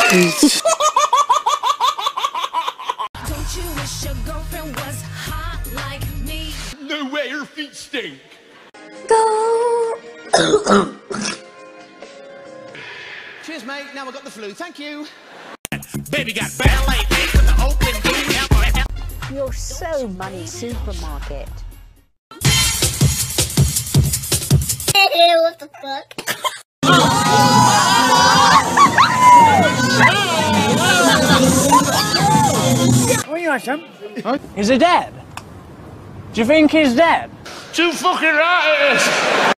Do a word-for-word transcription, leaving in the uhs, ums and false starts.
Don't you wish your girlfriend was hot like me? No way, her feet stink. Go. Cheers, mate. Now I've got the flu. Thank you. Baby got ballet feet with the open D. You're so money supermarket. What the fuck? What do you want, son? Is he dead? Do you think he's dead? Too fucking right it is.